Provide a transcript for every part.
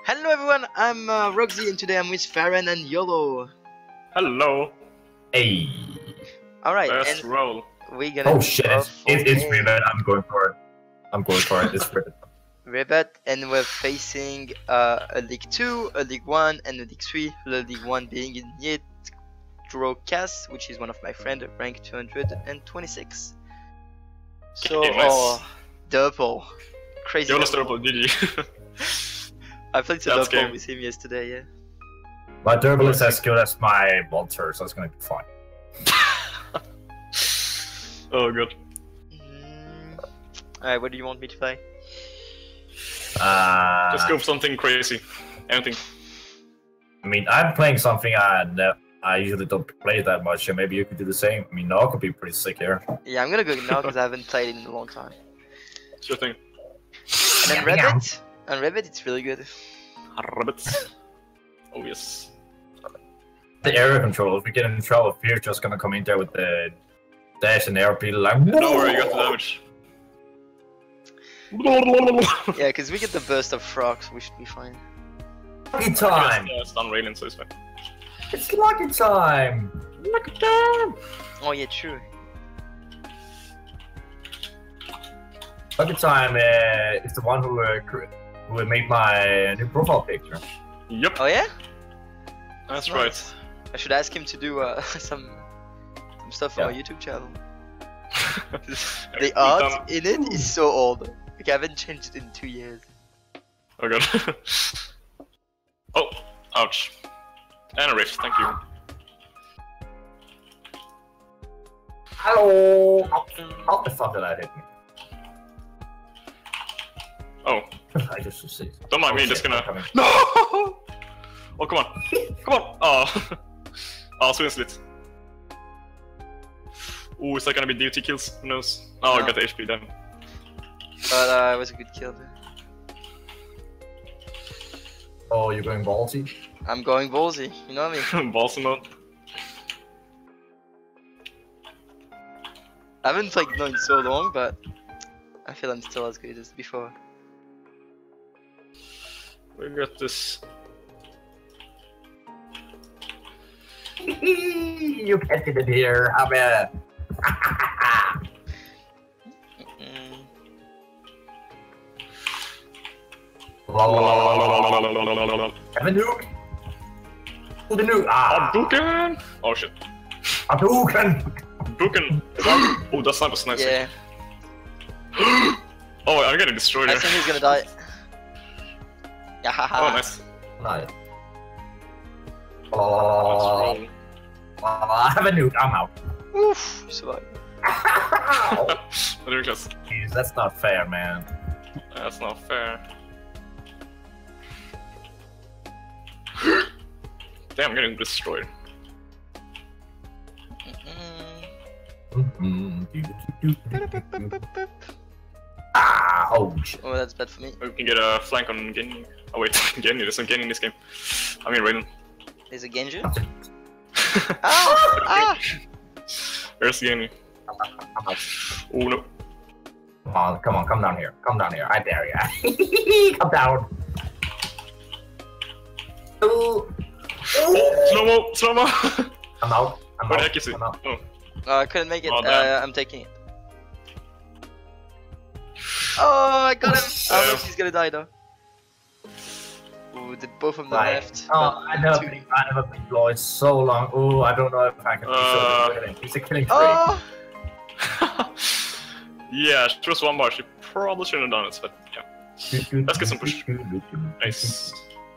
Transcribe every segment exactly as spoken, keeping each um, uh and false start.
Hello everyone, I'm uh, Roxy and today I'm with Farron and YOLO. Hello. Hey. Alright, Let's and roll. we're gonna Oh shit, it's, it, it's okay. Ribbit. I'm going for it. I'm going for it. It's Ribbit. Ribbit, and we're facing uh, a League two, a League one, and a League three. The League one being in Yet Drokas, which is one of my friends, rank two hundred twenty-six. So, Okay, nice. oh, double. Crazy. YOLO's double. double, G G. I played a That's double game. with him yesterday, yeah. My Durable is as good as my Bolter, so it's gonna be fine. Oh god. Mm. Alright, what do you want me to play? Uh, Just go for something crazy. Anything. I mean, I'm playing something I ne I usually don't play that much, and maybe you could do the same. I mean, Gnaw could be pretty sick here. Yeah, I'm gonna go now because I haven't played it in a long time. Sure thing. And then Rabbit, on Rabbit it's really good. Rabbits. Oh yes. The area control, if we get in trouble, we're just gonna come in there with the dash and air, be like, Don't worry, you got the damage. Yeah, because we get the burst of frogs, we should be fine. Lucky time! Yeah, it's done raining, so it's fine. It's lucky time! Lucky time! Oh yeah, true. Lucky time uh, is the one who uh, cr- who made my new profile picture. Yep, Oh yeah? that's Nice. I should ask him to do uh, some some stuff on Yeah. my YouTube channel. right. The art in it is so old. Like I haven't changed it in two years. Oh god. Oh, ouch. And a rift, thank you. Hello! How the fuck did that hit me? Oh, I just received. don't mind Oh, me, shit, just gonna. coming. No! Oh, come on. Come on! Oh. Oh, swing slit. Ooh, is that gonna be D T kills? Who knows? Oh, I No. got the H P then. But uh, it was a good kill. Dude. Oh, you're going ballsy? I'm going ballsy, you know what I mean? Balls mode. I haven't played Gnaw in so long, but I feel I'm still as good as before. We got this. You can't get it here. I'm a. Mm. Have a nuke. Oh, the nuke. Ah, Hadouken! Oh shit. Hadouken. Hadouken! Oh, that sniper was nice. Yeah, Oh, I'm getting destroyed I here. think he's gonna die. Yeah, haha. Oh, nice. Nice. Let's Oh, roll. I have a nuke. I'm out. Oof, you survived. Ridiculous. Jeez, that's not fair, man. That's not fair. Damn, I'm getting destroyed. Mm-mm. Mm-hmm. Ah, oh shit. Oh, that's bad for me. We can get a flank on Genji. Oh wait, Genji, there's no Genji in this game. I mean Raiden. There's a Genji. Ah! Ah! Where's Genji? Oh no. Come on, come on, come down here. Come down here. I dare you. Come down. Ooh. Oh, slow-mo! Slow-mo! I'm out. I'm Where the out. heck is it? I'm out. Oh. Oh, I couldn't make it. Oh, uh, damn. I'm taking it. Oh, I got him. Oh, Yeah. no, he's gonna die though. Ooh, the both from the Right. left. Oh, I never Two. been, I never been Lloyd so long. Oh, I don't know if I can. Uh. Uh, He's a killing tree. Oh! Yeah, she was one bar. She probably shouldn't have done it, but yeah. Let's get some push. Nice.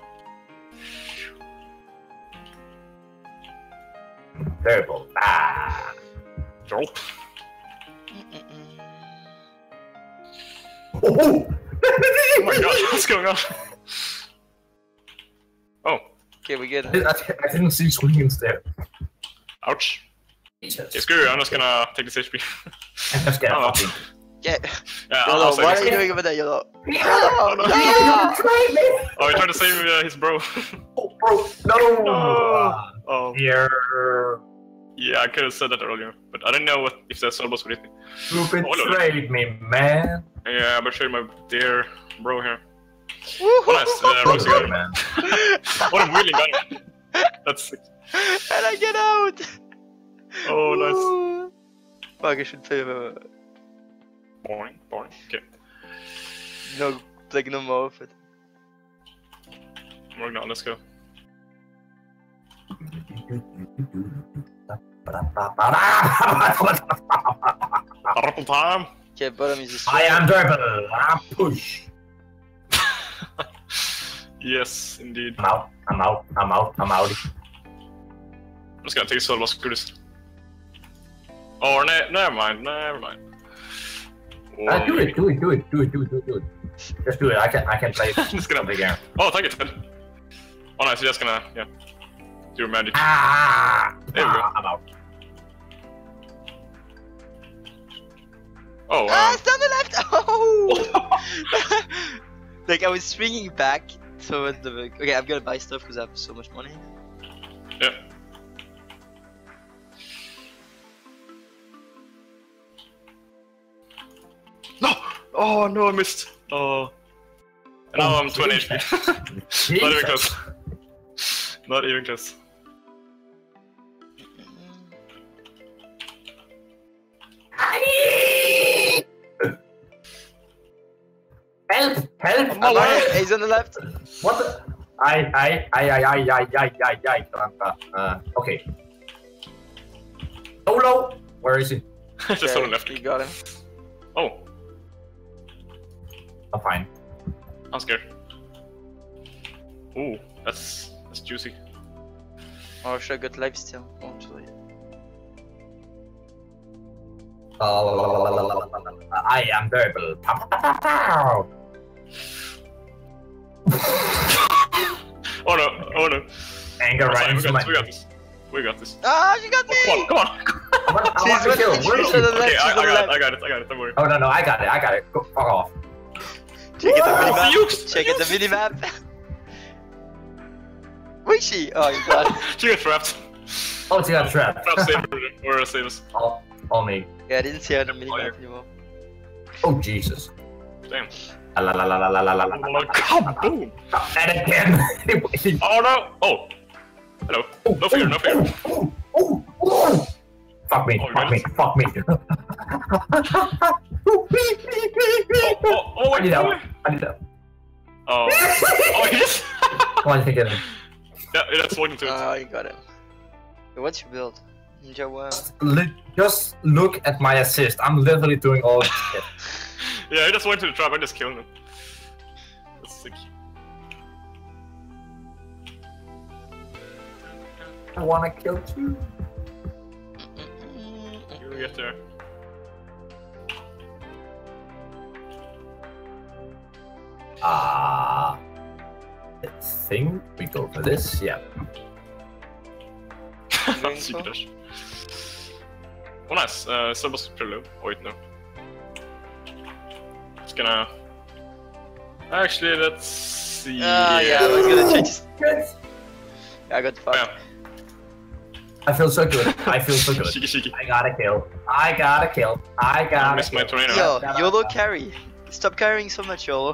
Terrible. Ah. Drop. Mm-mm-mm. Oh, Oh my god, what's going on? Oh, Okay, we good. I, I didn't see swingings there. ouch. Jesus. Yeah, screw you, I'm just gonna take this H P. I'm just getting Oh. fucking. Get. Yeah, Yolo, I'll save what are this. you doing over there, Yolo? Oh, no. No! Oh, he tried to save uh, his bro. Oh, bro, no! Oh. Oh, Here. yeah, I could have said that earlier, but I didn't know what, if the soul was with me. You betrayed me, man. Yeah, I betrayed my dear bro here. Oh, nice. Uh, Roxy got him. man. What a wheeling gun. That's sick. And I get out! Oh, nice. Ooh. Fuck, I should play uh, Boring, boring. Okay. no, like no more of it. We're not, let's go. Purple time! Okay, bottom is a I am durable. I'm push. Yes, indeed. I'm out. I'm out. I'm out. I'm out. I'm just gonna take Solo Scudis. Oh, ne never mind, never mind. Or Uh, do maybe- it. Do it. Do it. Do it. Do it. Do it. Do it. Just do it. I can. I can play Just gonna- something again. Oh, thank you, Ted. Oh, nice, you're just gonna, yeah. Do your magic. Ah! There we go. Ah, I'm out. Oh, Ah, um, it's on the left! Oh! Like, I was swinging back towards the... Okay, I'm gonna buy stuff because I have so much money. yeah. No! Oh, no, I missed. Oh. And now Oh, I'm twenty H P. Not even close. Not even close. Help! Help! Oh, wow. Alright, he's on the left. What the? I, I, I, I, I, I, I, I, I, uh, uh, okay. Solo! Where is he? Just Okay, on the left. You got him. Oh, I'm fine. I'm scared. Ooh, that's that's juicy. Oh, should I got life still? Oh, actually. Uh, I am durable. Pow, pow, pow, pow. Oh no, oh no. Anger We're fine, right we into got my... this, we got this. We got this. Ah, she got me! Oh, come on, come on. I want, I She's want to kill. running Where is to she? the left, Okay, she's I, on I the got left. it, I got it, I got it, don't worry. Oh no, no, I got it, I got it. Go, fuck off. Check out the Oh, minimap. Fuchs! Check out the minimap. Where is she? Oh, you got it. She got trapped. Oh, she got trapped. Trap saver or save us. all, all me. Yeah, I didn't see her on the Fire. minimap anymore. Oh, Jesus. Damn. La la la la la la la la la. Kaboom! And again. Oh no! Oh! Hello. No fear, no fear. Ooh, ooh, ooh. Fuck me, Oh, fuck me, really? fuck me. Oh, oh, oh, I wait, need help. wait. I need help. Oh. Oh, yes! Come on, take it in. Yeah, that's walking to it. Oh, you got it. Hey, what's your build? Ninja one. Li- Just look at my assist. I'm literally doing all this shit. Yeah, I just went to the trap, I just killed him. That's sick. I wanna kill you. You get there. Ah. I think we go for this, yeah. Going Secret for? dash. Oh, nice. Uh, Sub was pretty low. Oh, wait, no. Just gonna. Actually, let's see. Ah, yeah, I was gonna check. his- Yeah, I got Oh, fucked. yeah. I feel so good. I feel so good. Shiki shiki. I got a kill. I got a kill. I I got a missed my kill. tornado. Yo, Yeah, YOLO yeah. carry. Stop carrying so much, YOLO.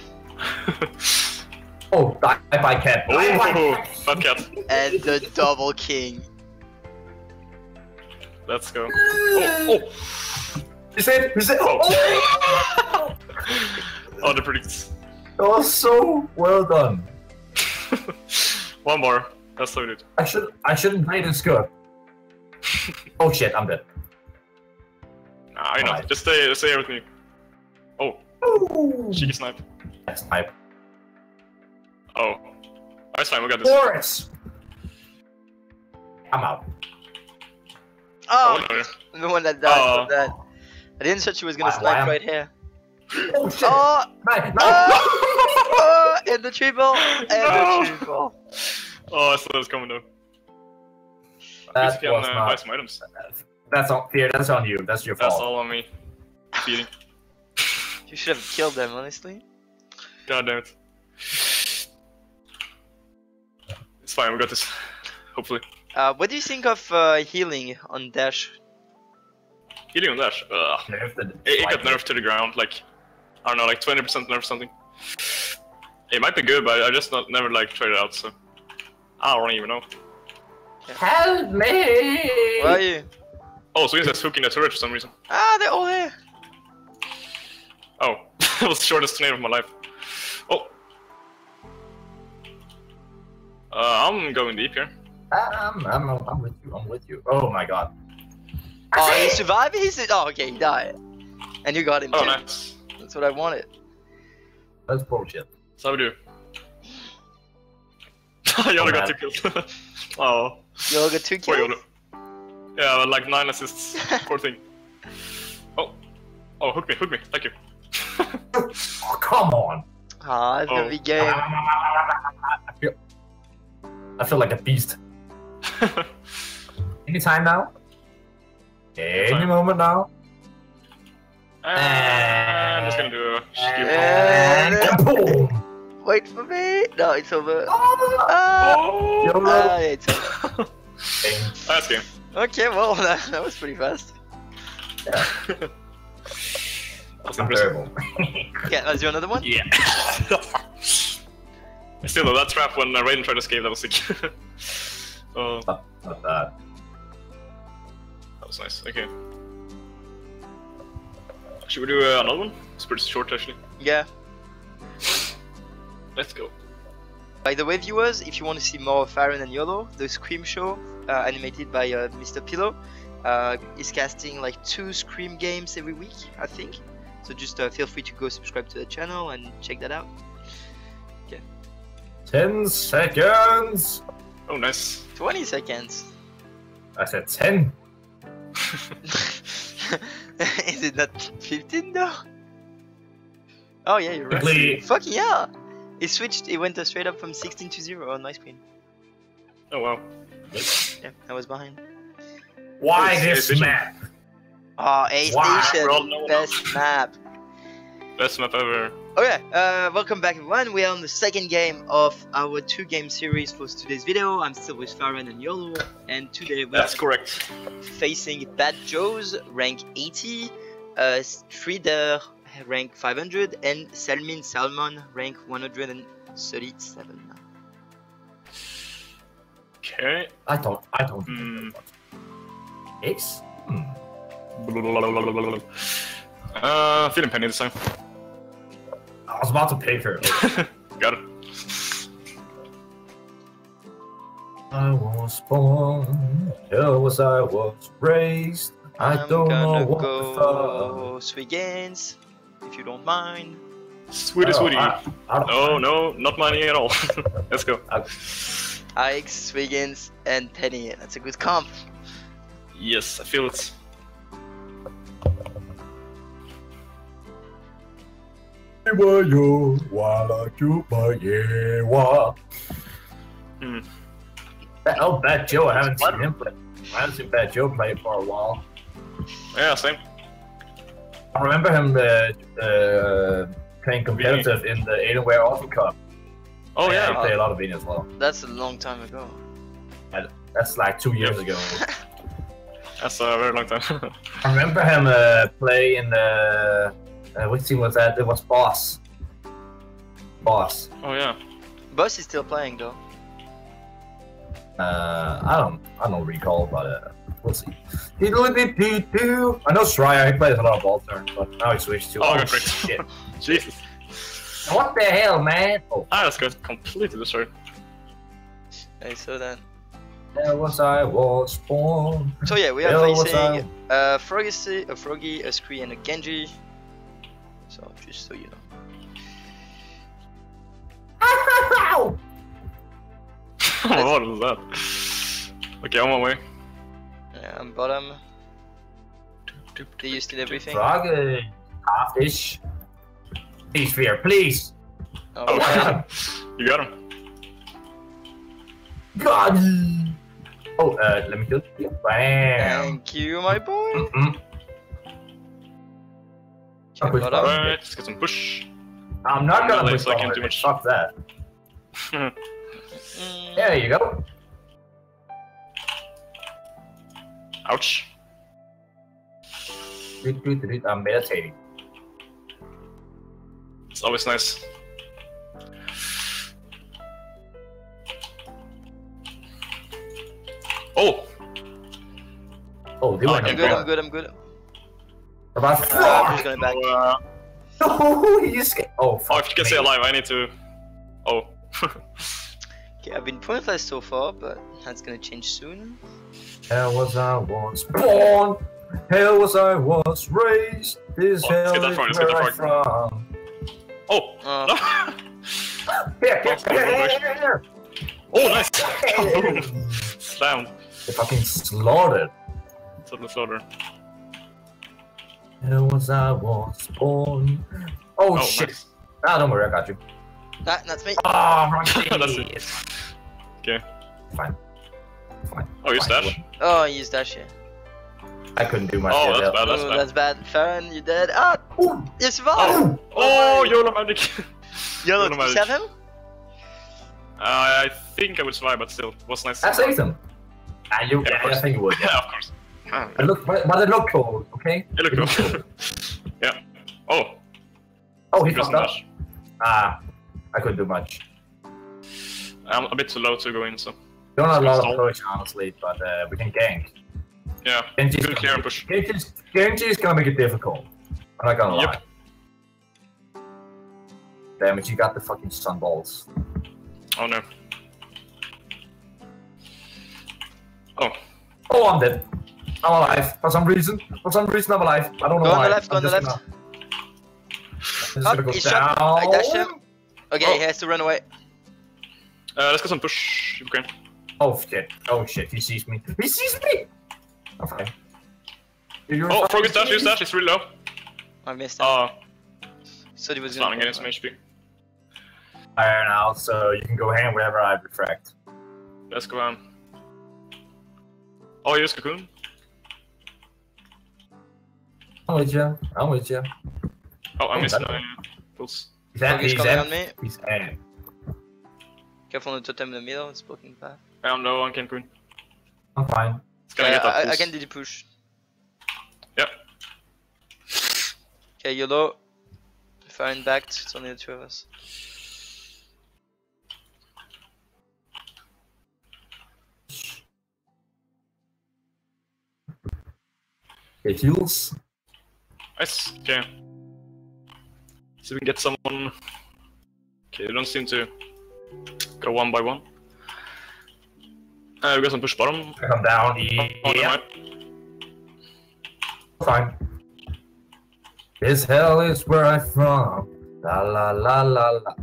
Oh, bye bye cat. Bye bye Oh, cat. fat cat. And the double king. Let's go. Oh, oh. You said, you said, oh, oh. Oh, the predicts. That was so well done. One more. That's so good. I should, I shouldn't play this good. Oh shit, I'm dead. Nah, I know. Alright. Just stay, stay here with me. Oh, Ooh. cheeky snipe. That's type. Oh. That's fine, we got this. Boris. I'm out. Oh, Oh, no. the one that died Oh. from that. I didn't thought she was gonna Why- why snipe am- right here. Oh shit. Oh, Nice, nice. oh, and the triple, and No. the triple. Oh, I saw this coming though. That At least we was can uh, buy not. some items. That's on fear. That's on you. That's your That's fault. all on me. Feeding. You should have killed them, honestly. God damn it. It's fine, we got this. Hopefully. Uh, what do you think of uh, healing on dash? Healing on dash. Ugh. Nerfed it. It, it got Like- nerfed to the ground, like, I don't know, like twenty percent nerf or something. It might be good, but I just not never like tried it out, so I don't even know. Help me! Where are you? Oh, so he's just hooking the turret for some reason. Ah, they're all here. Oh, that was the shortest name of my life. Oh. Uh, I'm going deep here. I'm, I'm, I'm with you. I'm with you. Oh my god. Oh, he survived? He said, oh, okay, he died. And you got him Oh, too. nice. That's what I wanted. That's bullshit. So how we do? You only got two kills. Oh. You all got two Poor kills? Yolo. Yeah, like nine assists. Poor thing. Oh. Oh, hook me, hook me. Thank you. Oh, come on. Ah, it's Oh. a big game. I feel, I feel like a beast. Anytime now? Any moment now? And I'm just gonna do a skip. And- And boom! Wait for me. No, it's over. Oh, Ah, Oh! YOLO. ah, yeah, it's over. Nice game. Okay, well, that, that was pretty fast. That's I'm impressive. terrible. Okay, let's do another one. Yeah. I still know that trap when uh, Raiden tried to escape, that was sick. Oh, not, not that. that was nice. Okay. Should we do uh, another one? It's pretty short actually. Yeah. Let's go. By the way, viewers, if you want to see more of Farron and YOLO, the Scream show, uh, animated by uh, Mister Pillow, uh, is casting like two Scream games every week, I think. So just uh, feel free to go subscribe to the channel and check that out. Ten seconds! Oh, nice. twenty seconds. I said ten. Is it not fifteen though? Oh yeah, you're right. Quickly. Fucking yeah! It switched, it went uh, straight up from sixteen to zero on my screen. Oh wow. Yeah, I was behind. Why Oh, this station. map? Oh, A Wow, Station, bro, no one best map. Best map ever. Okay, uh, welcome back everyone. We are on the second game of our two game series for today's video. I'm still with Farron and YOLO, and today we are That's correct. facing Bad Joe's rank eighty, uh, Strider rank five hundred, and Salmin Salmon rank one hundred thirty-seven. Okay. I don't. I don't. Hmm. X? Hmm. Uh, feeling penny this time. I was about to pick her. Got it. I was born, hell was I was raised. I I'm don't know gonna what the go three games, if you don't mind. Sweetie, fuck. sweetie. I, I don't Oh no, not money at all. Let's go. Ix, Swiggins, and Penny. That's a good comp. Yes, I feel it. Yo, wala chupa yewa. Hmm. Oh, Bad Joe, I haven't seen him play. I haven't seen Bad Joe play for a while. Yeah, same. I remember him uh, uh, playing competitive in the Alienware Autumn Cup. Oh I yeah. play a lot of Vini as well. That's a long time ago. That's like two years Yep. ago. That's a very long time. I remember him uh, play in the. Uh, which team was that? It was Boss. Boss. Oh yeah. Boss is still playing though. Uh, I don't. I don't recall, but uh, we'll see. I know Schreier. He plays a lot of ball turn, but now he switched to. Oh, Oh, good break. shit! Jesus. What the hell, man? Oh, I just got completely destroyed. I saw that. there was I was born. So yeah, we are Hell was facing a Froggy, a Froggy, a Scree, and a Genji. So just so you know. What was that? Okay, on my way. Yeah, I'm bottom. Do you steal everything? Frog, uh, half-ish. Please, Fear, please. Oh, Oh, wow. you got him. God. Oh, uh, let me kill you. Bam. Thank you, my boy. Mm-mm. Okay, push bottom. button. Alright, let's get some push. I'm not gonna Not push like forward. too much. Fuck that. Mm, There you go. Ouch. I'm meditating. It's always nice. Oh, they Oh, went I'm I'm in good, there. I'm good, I'm good. About Uh, I'm just four. going back. Uh, Oh, he escaped. Oh, fuck oh, if you can me. stay alive, I need to. Oh. Okay, I've been pointless so far, but that's gonna change soon. Hell was I once born. Hell was I was raised. This Oh, hell let's get that is frog, let's get where that I'm from. Oh! Oh. No! Here, here, Oh, here, here, here. Oh, nice! Slammed. They fucking slaughtered. Total slaughter. Hell was I was born. Oh, Oh, shit. nice. Ah, don't worry, I got you. That, that's me. Oh, wrong That's shit. it. Okay. Fine. Fine. Oh, you Fine. stash? Oh, you used that shit. I couldn't do much. Oh, there. that's bad, that's Oh, bad. that's bad. Farron, you dead. Ah! Ooh. You survived! Oh, Oh, YOLO magic! Yellow, YOLO did you magic. save him? Uh, I think I would survive, but still, it was nice. I saved him. Ah, you, Yeah, yeah, of I course. think you would. Yeah, Yeah. of course. Ah, I look, but, but it looked cool, okay? It looked cool. Yeah. Oh, Oh, he just fucked up. dash. Ah, I couldn't do much. I'm a bit too low to go in, so. Don't have a lot Stall. of push, honestly, but uh, we can gank. Yeah, Genji's good clear and push. Genji's, Genji's gonna make it difficult. I'm not gonna Yep. lie. Damn it, you got the fucking sunballs. Oh no. Oh, Oh, I'm dead. I'm alive. For some reason. For some reason, I'm alive. I don't know Go on why. the left, go I'm on the just left. Gonna, I'm just Up, gonna go he's down. shot. I dashed him. Okay, Oh. he has to run away. uh, let's get some push if we can. Oh shit. Oh shit. He sees me. He sees me! I'm fine. You're Oh, fine. Frog is dash, use dash, it's really low. I missed him. Uh, so he was starting gonna getting some H P. Iron out, so you can go hand wherever I refract. Let's go on. Oh, use Cocoon. I'm with you. I'm with you. Oh, I Oh, missed that- my pulse. He's Frog at is he's coming at on me. he's at Careful on the totem in the middle, it's blocking path. I don't know, I can Cocoon. I'm fine. It's gonna Yeah, get that I, I pulse. can do the push. Yep. Okay, YOLO. Farron backed, it's only the two of us. Okay, heals. Nice, okay. So we can get someone. Okay, they don't seem to go one by one. Uh, we got some push bottom. I come down. Oh, Yeah. never mind. Fine. This hell is where I'm from. La la la la la.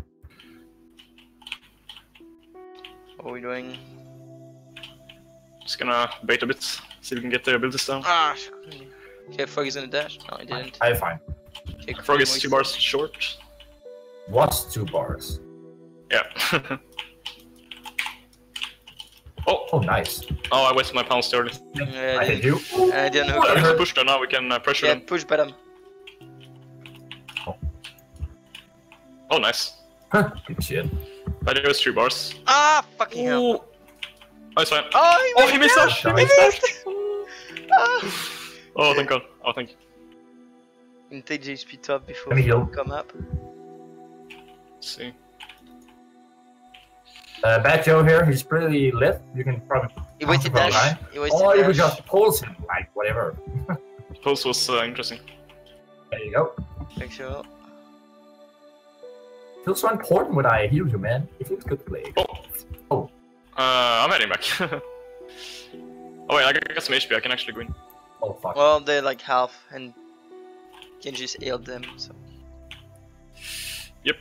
What are we doing? Just gonna bait a bit, see if we can get their abilities down. Ah! Okay, Frog is gonna dash. No, he didn't. I'm fine. Okay, Frog is Cocoon two waits. bars short. What's two bars? Yeah. oh, Oh, nice. oh, I wasted my pounds early. Yeah, I I hit didn't. you. I didn't Uh, hook we him. can push there now, we can uh, pressure Yeah, them. push bottom. Oh, nice. Huh, good shit. But it was three bars. Ah! Fucking hell. Ooh. Oh, it's fine. Oh, he, Oh, went he missed down. dash! He He missed missed dash! Ah. Oh, thank god. Oh, thank you. And take the H P top before Let me we heal. come up. Let's see. Uh, Bad Joe here. He's pretty lit. You can probably. He wasted Comfortable, dash. right? He wasted Oh, you dash. could just pulse him, like whatever. Pulse was uh, interesting. There you go. Make sure. Feels so important when I heal you, man. It feels good to play. Oh. Oh. Uh, I'm heading back. Oh wait, I got some H P, I can actually go in. Oh fuck. Well, they're like half, and Genji's healed them, so. Yep.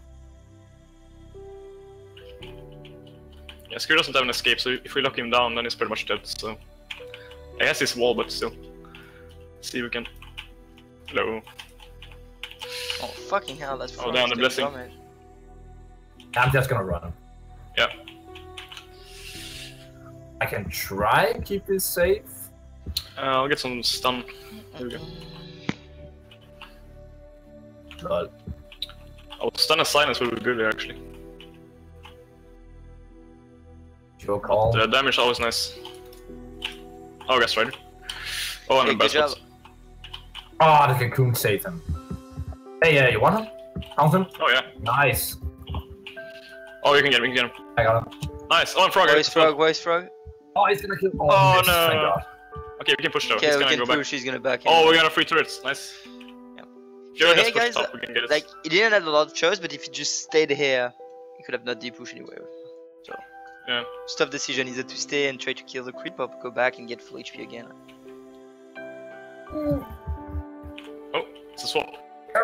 Yeah, Skir doesn't have an escape, so if we lock him down, then he's pretty much dead, so... I guess his wall, but still. See if we can... Hello. Oh, fucking hell, that's Oh, down the blessing. damage. I'm just gonna run him. Yeah. I can try and keep this safe. Uh, I'll get some stun. There we go. Lol. Oh, stun and silence will be good here, actually. Your call. The damage is always nice. Oh, Gas Rider. Oh, I'm Okay, in good bad job. spot. Oh, the cocoon saved him. Hey, uh, you want him? Count him? Oh, yeah. Nice. Oh, you can get him, you can get him. I got him. Nice. Oh, I'm Frog. Voice frog, voice frog. Oh, he's gonna kill. Oh, Oh, he missed. no. Thank God. Okay, Okay, we can push though. Okay, He's we gonna can go push. back. He's gonna back. Oh, we got a free turrets. Nice. Yeah. Join So us hey push guys, top. We can get it. Like, he didn't have a lot of choice, but if he just stayed here, he could have not deep-pushed anywhere. So, Yeah. it's tough decision either to stay and try to kill the creep or go back and get full H P again. Oh, it's a swap.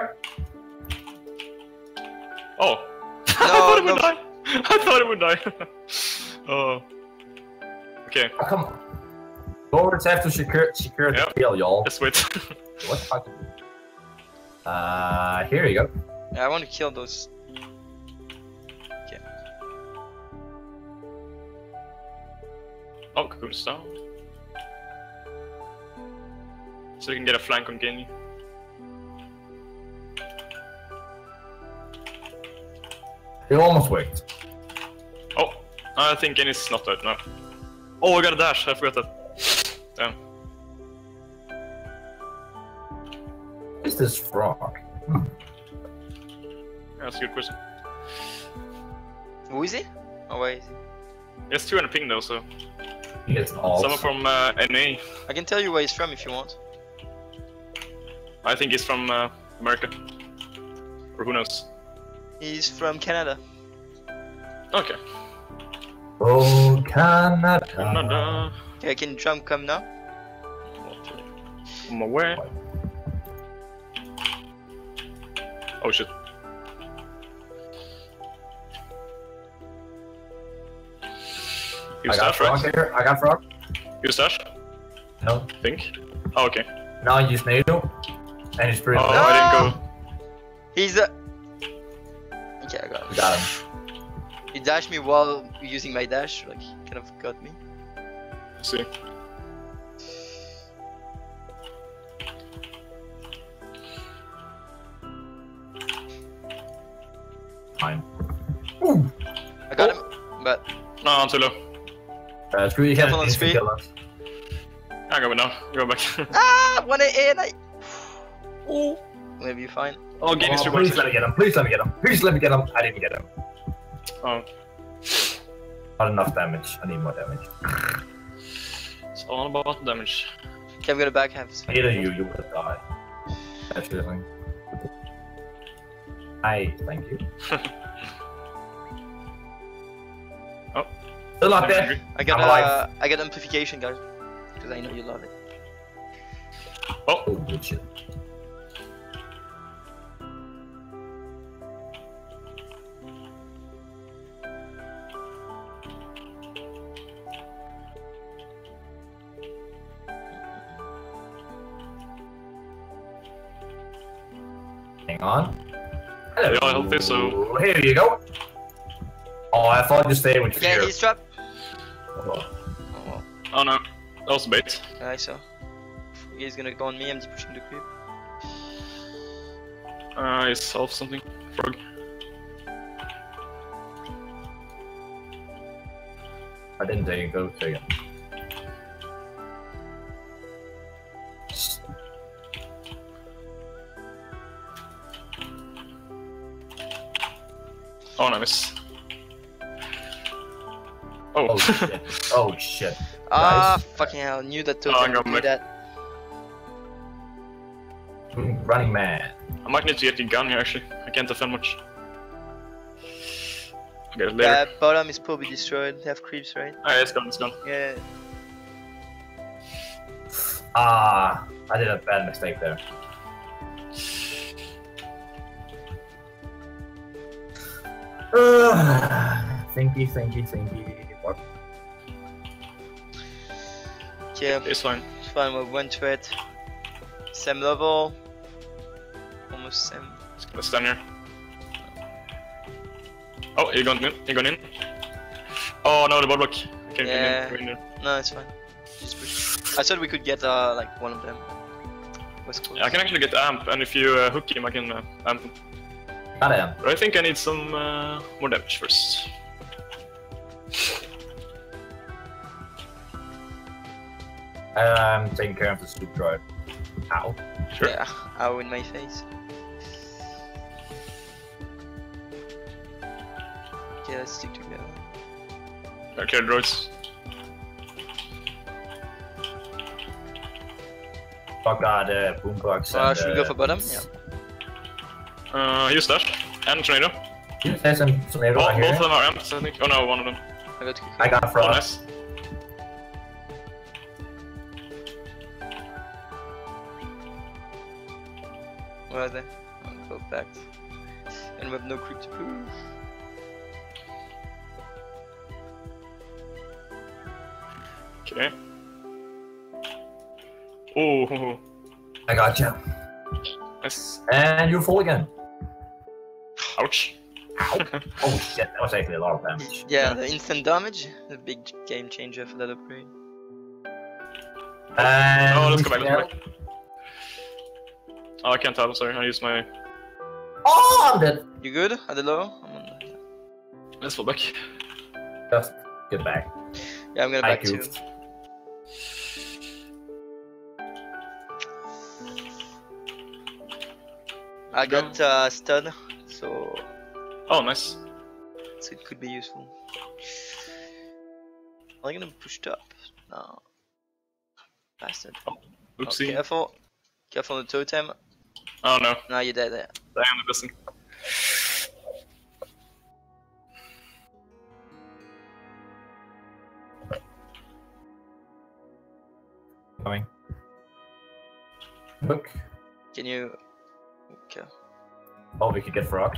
Oh. I thought it would no. die. I thought it would die. Oh. Okay. Oh, come on. Lords have to secure, secure the Yep. kill, y'all. Let's wait. What the fuck? Uh, here you go. Yeah, I want to kill those. Oh, Cocoon's down. So we can get a flank on Genji. It almost worked. Oh, I think Genji's not dead now. Oh, I got a dash. I forgot that. Damn. What is this frog? Yeah, that's a good question. Who is he? Oh, where is he? He has two hundred ping though, so. He gets an ult. Someone from uh, N A. I can tell you where he's from if you want. I think he's from uh, America. Or who knows? He's from Canada. Okay. Oh, Canada. Canada. Okay, can Trump come now? On my way. Oh shit. You I got stash, frog right? here. I got frog. You stash? No. Think? Oh, okay. Now I use NATO. And he's pretty Oh, low. I didn't go. He's a. Okay, I got him. Got him. He dashed me while using my dash, like, he kind of got me. Let's see. Fine. Ooh. I got him, but No, I'm too low. Uh, screw you, Careful on can't speed. kill us. I go now. Go back. ah, one A and I. Oh, maybe fine. Oh, Genji's Oh, too please much. let me get him. Please let me get him. Please let me get him. I didn't get him. Oh, Not enough damage. I need more damage. it's all about damage. Okay, I'm gonna back half. Either you, you would die. That's the thing. I thank you. Oh. Still not I'm dead. angry. I got I'm alive. uh, I got amplification, guys, because I know you love it. Oh, Oh, good shit. Hang on. Hello. Yeah, I think so. Here you go. Oh, I thought you stayed with Okay, fear. he's trapped. Oh, Oh, well. oh no. That was bait. I saw. He's gonna go on me. I'm pushing the creep. Uh, he's self something. Frog. I didn't take go to him. Oh, no, miss. Oh. Oh shit. Oh shit. Ah, Nice. fucking hell! Knew that Oh, token I'm would going do back. that. Running man. I might need to get the gun here actually. I can't defend much. I'll get it later. Yeah, bottom is probably destroyed. They have creeps, right? Ah, yeah, it's gone, it's gone. Yeah. Ah, I did a bad mistake there. Uh, thinky, thinky, thinky. What? Okay, It's fine. it's fine with one threat. Same level. Almost same. It's gonna stand here. Oh, he gone in. He gone in. Oh no, the bot block. I can't Yeah. get in. in there. No, it's fine. Just push. I thought we could get uh like one of them. Was close. Yeah, I can actually get amp, and if you uh, hook him, I can uh, amp him. Goddamn. But I think I need some uh, more damage first. I'm taking care of the soup drive. Ow. Sure. Yeah, ow in my face. Okay, let's stick together. Okay, droids. Fuck got uh, boombox. Uh, and, should we go uh, for bottom? beats. Uh, use dash and tornado. There's some tornado Oh, right both here. of them are amps, I think. Oh no, one of them. I got to I got Oh, frog. nice. Where are they? I'll go back. And we have no creep to prove. Okay. Oh, I got you. nice. And you fall again. Ouch. Ow. Oh shit, that was actually a lot of damage. Yeah, the instant damage, the big game changer for that upgrade. And Oh, let's go back, yeah. let's go back. Oh, I can't tell, I'm sorry. I used my... Oh, I'm dead. You good? At the low? I'm on the... Let's fall back. Just get back. Yeah, I'm gonna I back too. goofed. I got uh, stun, so Oh, nice. so it could be useful. Are they gonna push top? No. Bastard. Oh, Oopsie. careful. Careful on the totem. Oh no. Now you're dead there. Damn, the distance. Coming. Look. Can you... Okay. Oh, we could get frog.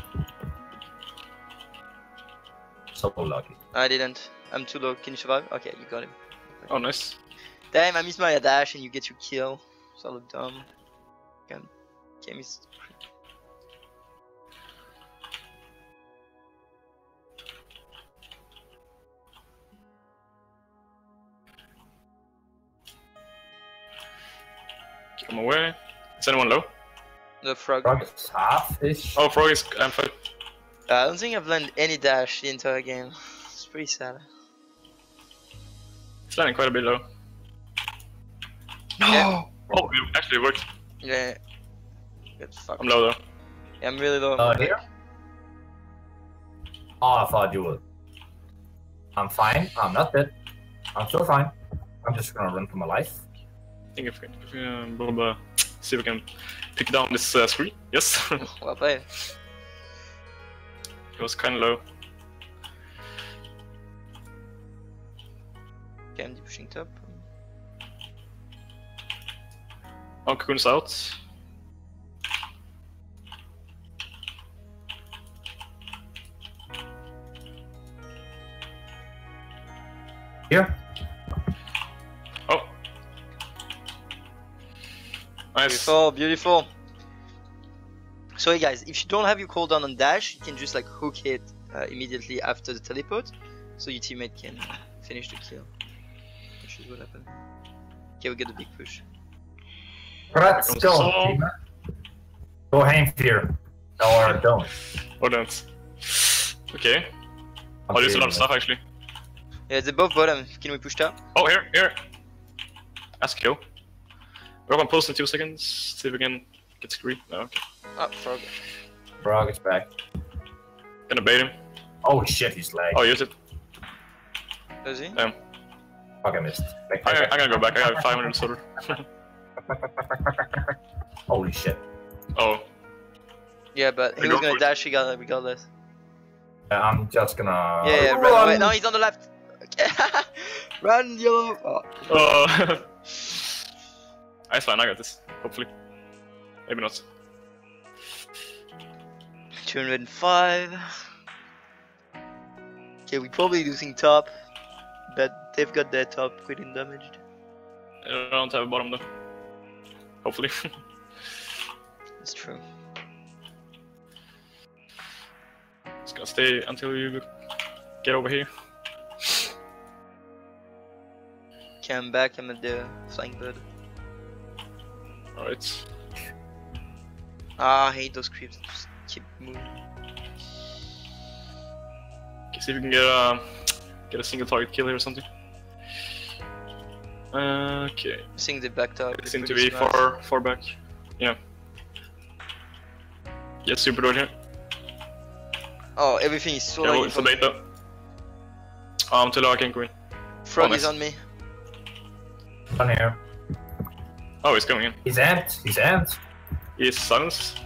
So lucky. I didn't. I'm too low. Can you survive? Okay, you got him. Oh, nice. Damn, I missed my dash and you get your kill. So I look dumb. Can game is... Keep him away. Is anyone low? The frog. Frog is half-ish. Oh, Frog is I'm fine. Uh, I don't think I've landed any dash the entire game. It's pretty sad. It's landing quite a bit low. No! Yeah. Oh, it actually worked. Yeah. Get fucked. I'm low though. Yeah, I'm really low. Uh, here? Oh, I thought you would. I'm fine. I'm not dead. I'm still fine. I'm just gonna run for my life. I think if we, if we um, blah, blah, see if we can pick down this uh, screen. Yes. It Well played. was kind of low. Okay, I'm pushing top. Oh, Cocoon's out. Here? Oh. Nice. Beautiful, beautiful. So hey guys, if you don't have your cooldown on dash, you can just like hook it uh, immediately after the teleport, so your teammate can finish the kill. Which is what happened. Okay, we get the big push. Let's Comes go. Saul. team. Go ham here. Or don't. Or don't. Okay. Oh, there's a lot of stuff actually. Yeah, they're both bottom. Can we push top? Oh, here, here. That's a kill. We're gonna post in two seconds. See if we can get screwed. No, okay. Oh, frog. Frog is back. Gonna bait him. Oh shit, he's lagged. Oh, use it. Does he? Damn. Fuck, I missed. Back, I, back, I'm gonna go back. I got five hundred silver. back. Holy shit. Oh. Yeah, but he Go was gonna for it. dash regardless. regardless. Uh, I'm just gonna. Yeah, yeah, run away. No, he's on the left. Okay. Run, yellow. Oh. Oh. Ice fine, I got this. Hopefully. Maybe not. two hundred five. Okay, we're probably losing top, but they've got their top quite damaged. I don't have a bottom though. Hopefully. That's true. Just gonna stay until you get over here. Okay, I'm back. I'm at the flying bird. Alright. Ah, I hate those creeps. Just keep moving. Okay, see if we can get a get a single target kill here or something. Okay. I think they backed up. It They're seems to pretty be smart. far far back. Yeah. Get super door here. Oh, everything is so Yeah, like well, it's a bait though. Um, too low, I can't go in. Frog Oh, is nice. on me. On here. Oh, he's coming in. He's amped. He's amped. He's silenced.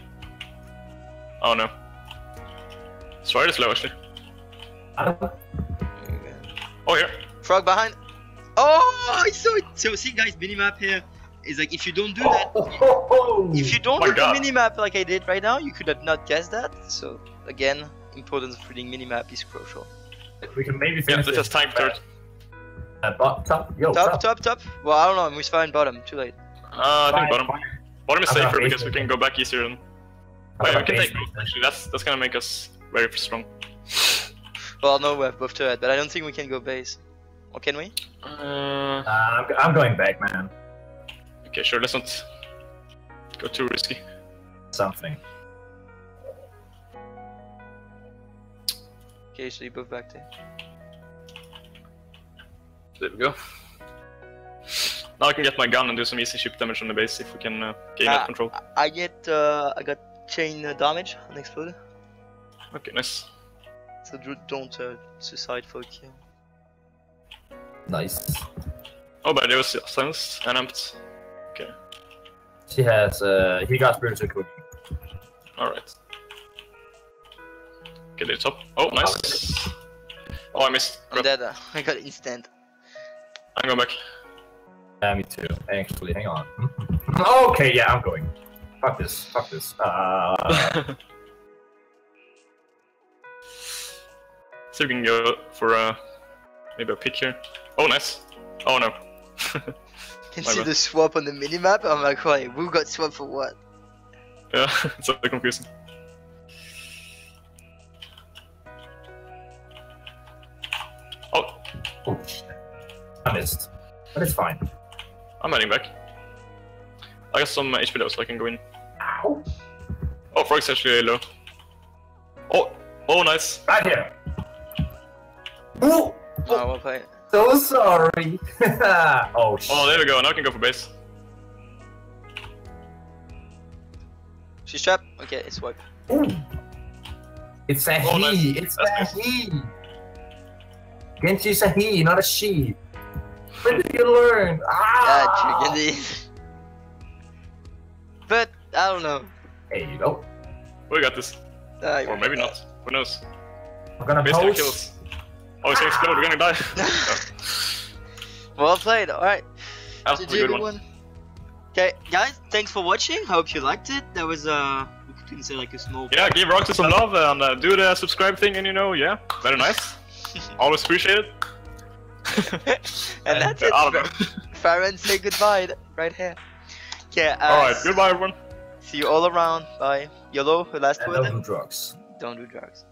Oh no. It's right slow actually. I don't. Oh, here. Frog behind. Oh, I saw it. So see, guys, minimap here is like if you don't do that, Oh, oh, oh. if you don't My do the God. minimap like I did right now, you could have not guessed that. So again, importance of reading minimap is crucial. We can maybe Yeah, finish let's this. just time third. Uh, bot, top, yo, Top, top, top. Well, I don't know. We found bottom. Too late. Uh, I Fine, think bottom. fine. Bottom is I'm gonna safer base because we it. can go back easier. And... I'm Oh, yeah, gonna we can base take it. both actually. That's that's gonna make us very strong. Well, no, we have both turret, but I don't think we can go base. Or can we? Uh, Uh, I'm, I'm going back, man. okay, sure. Let's not go too risky. Something. Okay, so you both back there. There we go. Now I can get my gun and do some easy ship damage on the base if we can uh, gain Ah. that control. I get, uh, I got chain uh, damage on explode. Okay, nice. So dr- don't uh, suicide for a kill. Nice. Oh, but it was silenced and amped. Okay, She has, uh, he got spiritual cooking. alright. Get it top. Oh, nice. Oh, I missed. I'm dead. Uh, I got instant. I'm going back. Yeah, me too. Actually, hang on. Okay, yeah, I'm going. Fuck this. Fuck this. Uh, So we can go for uh, maybe a pick here. Oh, nice. Oh no. Can My see bad. the swap on the minimap. I'm like, wait, who got swap for what? Yeah, it's a bit confusing. Oh, oh, shit. I missed. But it's fine. I'm heading back. I got some H P low, so I can go in. Ow. Oh, Frog's actually low. Oh, oh, nice. Right here. Ooh, Oh, well played. so sorry. Oh, shit. Oh, there we go. Now I can go for base. She's trapped. Okay, it's wipe. Ooh. It's a Oh, he. nice. It's That's a nice. he. Genji's a he, not a she. When did you learn? Yeah, Ah! true, indeed. But I don't know. There you go. We got this. Uh, Or maybe not. Who knows? I'm gonna Base gonna post. kill us. Oh, it's gonna explode. We're gonna die. Well played. All right. That was a G G good one. everyone. Okay, guys, thanks for watching. Hope you liked it. That was uh, we could consider like a small. Yeah, give Roxy some love and uh, do the subscribe thing, and you know, yeah, very nice. Always appreciate it. And that's uh, it. I don't know. Farron, say goodbye right here. Okay. Uh, Alright, goodbye everyone. See you all around. Bye. YOLO, the last And word. don't do drugs. Don't do drugs.